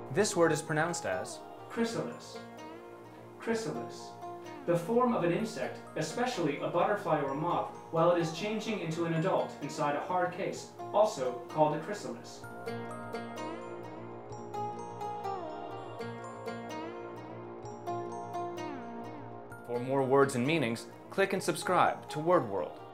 This word is pronounced as Chrysalis. Chrysalis. The form of an insect, especially a butterfly or a moth, while it is changing into an adult inside a hard case, also called a chrysalis. For more words and meanings, click and subscribe to Word World.